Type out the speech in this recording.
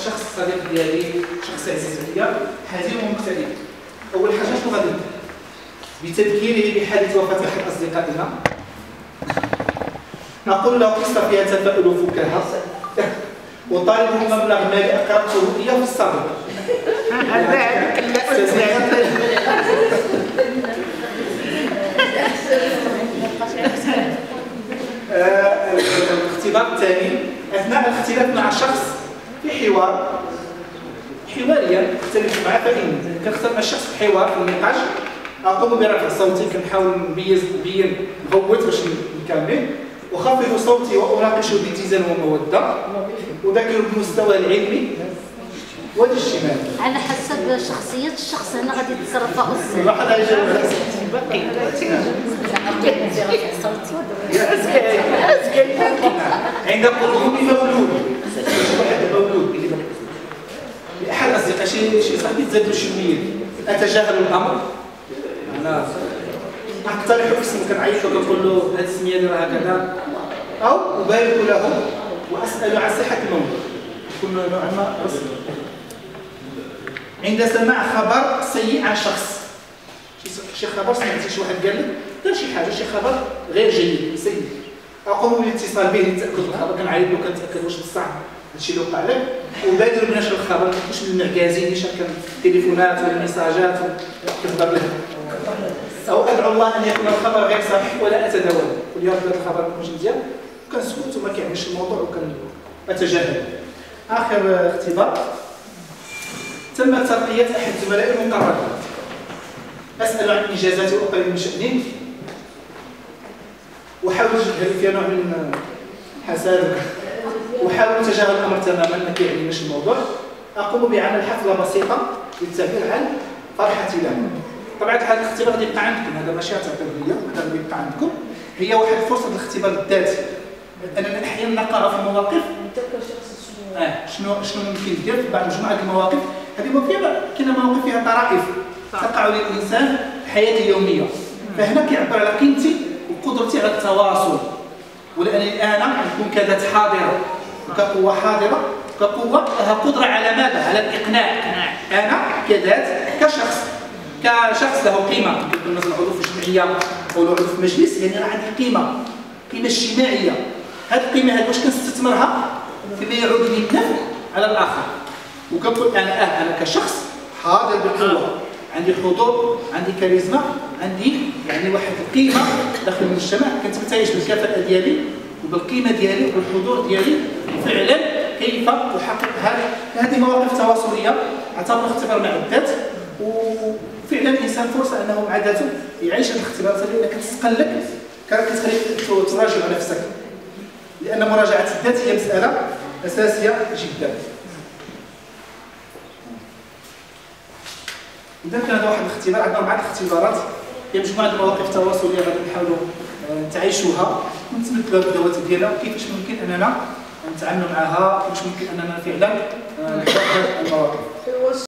شخص صديق ديالي، شخص عزيز عليا، حزين ومكتئب. اول حاجه شنو غادي ندير؟ بتذكيره بحادث وفاه احد اصدقائنا، نقول له قصه فيها تفاؤل وفكاهه، وطالبه مبلغ مالي اقرضته اياه في السابق. الاختبار الثاني اثناء الاختلاف مع شخص في حواريا اختلف معه، فإن كنختار مع الشخص في حوار في النقاش اقوم برفع صوتي، كنحاول نبين نغوت باش نكمل، اخفض صوتي واناقش باتزان وموده، اذاكر بالمستوى العلمي والاجتماعي. على حسب شخصيه الشخص هنا غادي يتصرف الصوت. واحد يجاوب عند قدوم مولود، واحد المولود احد الاصدقاء شي صاحبي تزادوا شويه، اتجاهل الامر، انا اقترح اسم كنعيط له كنقول له هذه السميه اللي راه هكذا، او ابارك له واسال عن صحه الموضوع، يكون نوعا ما رسمي. عند سماع خبر سيء عن شخص، شي خبر سمعتي شي واحد قال لك دار شي حاجه، شي خبر غير جيد سيء، اقوم بالاتصال به لتاكد الخبر، كنعيط له كنتاكد واش بصح هادشي اللي وقع لك، وبادر بنشر الخبر، ماشي من المعكازين اللي شارك التليفونات والميساجات كتضرب له، او ادعو الله ان يكون الخبر غير صحيح ولا اتداول، واليوم هذا الخبر ماشي مزيان وكنسكت وما كيعنيش الموضوع وكنتجاهل. اخر اختبار، تم ترقيه احد زملائي المقربين، اسال عن انجازاته واقلل من شانه، واحاول نجهل فيها نوع من حساد، وحاول تجاهل الامر تماما ما كيعنيناش الموضوع. اقوم بعمل حفله بسيطه للتعبير عن فرحتي له. طبعا هذا الاختبار غادي يبقى عندكم، هذا ماشي تعتبر ليا، هذا غادي يبقى عندكم، هي واحد الفرصه للاختبار الذاتي، اننا احيانا نقع في مواقف شنو ممكن ندير في بعض مجموعه المواقف، هذه كاينه مواقف فيها طرائف تقع للانسان في حياته اليوميه، فهنا كيعبر على قيمتي وقدرتي على التواصل، ولانني انا نكون كذات حاضره وكقوه حاضره، كقوه لها قدره على ماذا؟ على الاقناع. انا كذات كشخص له قيمه، كنكون مثلا عضو في جمعيه او عضو في مجلس، يعني انا عندي قيمه اجتماعيه، هذه القيمه هذه واش كنستثمرها فيما يعود لي بالنفع على الاخر، وكنقول انا كشخص حاضر بقوه، عندي حضور، عندي كاريزما، عندي يعني واحد القيمه داخل المجتمع، كنتمتعش بالكفاءه ديالي وبالقيمه ديالي وبالحضور ديالي، وفعلا كيف احقق هذه مواقف تواصليه اعتبر اختبار مع الذات، وفعلا الانسان فرصه انه مع ذاته يعيش هذه الاختبارات اللي كتسقلك، كتخليك تراجع نفسك، لان مراجعه الذات هي مساله اساسيه جدا. اذا كان هذا واحد الاختبار، عندنا 4 اختبارات، هي مجموعه المواقف التواصليه غادي نحاولوا تعيشوها ونتمثلوا بالذوات ديالنا، وكيفاش ممكن اننا نتعاملوا معها، كيفاش ممكن اننا فعلا نحقق المواقف.